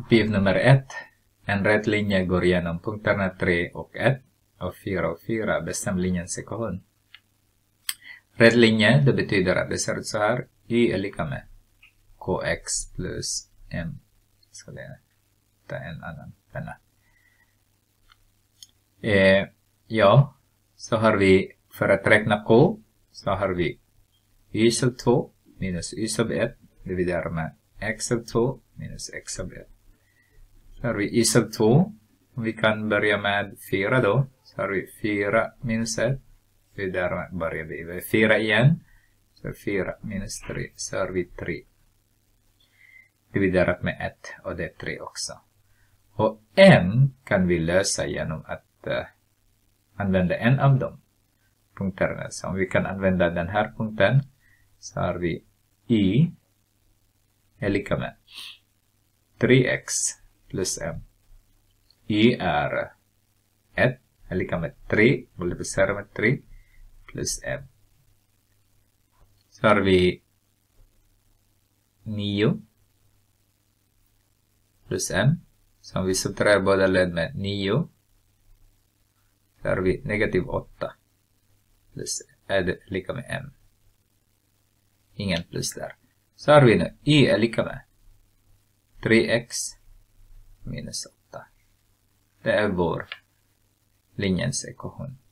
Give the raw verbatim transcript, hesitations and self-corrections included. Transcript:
Uppgift nummer ett. En rätt linje går igenom punkterna tre och ett och fyra och fyra. Bestäm linjens ekvation. Rätt linje, det betyder att det ser ut så här. Y är lika med kx plus m. Så det är en annan penna. Eh, ja, så har vi, för att räkna k, så har vi y sub två minus y sub ett dividerat med x sub två minus x sub ett. Så har vi y sub två. Vi kan börja med fyra då. Så har vi fyra minus ett. Där börjar vi med fyra igen. Så fyra minus tre. Så har vi tre. Dividerat med ett. Och det är tre också. Och m kan vi lösa genom att uh, använda en av dem punkterna. Så om vi kan använda den här punkten. Så har vi y är lika med tre x plus m. Y är ett är lika med tre. Multiplicera med tre. Plus m. Så har vi nio. Plus m. Så om vi subtraherar båda led med nio. Så har vi negativ åtta. Plus är det lika med m. Ingen plus där. Så har vi nu y är lika med tre x minus åtta. Det är vår linjens ekvation.